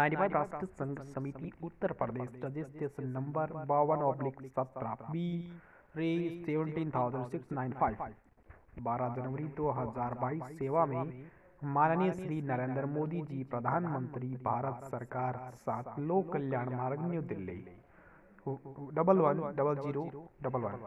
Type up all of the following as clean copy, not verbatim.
95 राष्ट्रीय संघ समिति Uttar Pradesh registration number 52/17 B रे 17,695 12 जनवरी 2022 सेवा में माननीय श्री नरेंद्र मोदी जी प्रधानमंत्री भारत सरकार 7 लोक कल्याण मार्ग न्यू दिल्ली 110011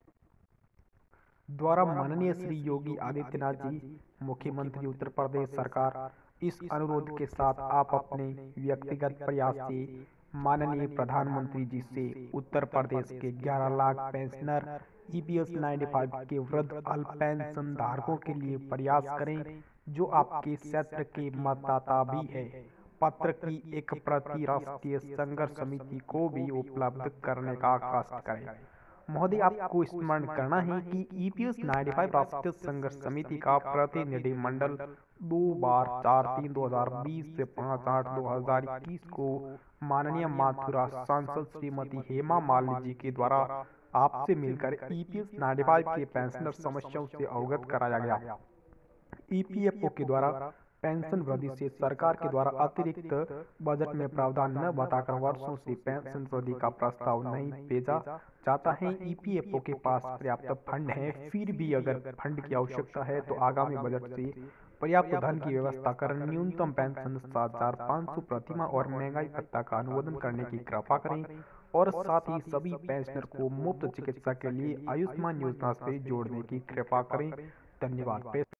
द्वारा माननीय श्री योगी आदित्यनाथ जी मुख्यमंत्री उत्तर प्रदेश सरकार इस अनुरोध के साथ आप अपने व्यक्तिगत प्रयास से माननीय प्रधानमंत्री जी से उत्तर प्रदेश के 11 लाख पेंशनर EPS 95 के वृद्ध अल्प पेंशन धारकों के लिए प्रयास करें जो आपके क्षेत्र के मतदाता भी है। पत्र की एक प्रति राष्ट्रीय संघर्ष समिति को भी उपलब्ध करने का कष्ट करें। महोदय, आपको स्मरण करना है कि EPS 95 राष्ट्रीय संघर्ष समिति का प्रतिनिधिमंडल 2 बार 4/3/2020 से 5/8/2021 को माननीय मथुरा सांसद श्रीमती हेमा मालिनी जी के द्वारा आपसे मिलकर EPS 95 के पेंशनर समस्याओं से अवगत कराया गया। EPFO के द्वारा पेंशन वृद्धि से सरकार के द्वारा अतिरिक्त बजट में प्रावधान न बताकर वर्षों से पेंशन वृद्धि का प्रस्ताव नहीं भेजा जाता है। EPFO के पास पर्याप्त फंड है, फिर भी अगर फंड की आवश्यकता है तो आगामी बजट से पर्याप्त धन की व्यवस्था कर न्यूनतम पेंशन 7,500 प्रतिमाह और महंगाई भत्ता का अनुमोदन करने की कृपा करें और साथ ही सभी पेंशनर को मुफ्त चिकित्सा के लिए आयुष्मान योजना से जोड़ने की कृपा करें। धन्यवाद।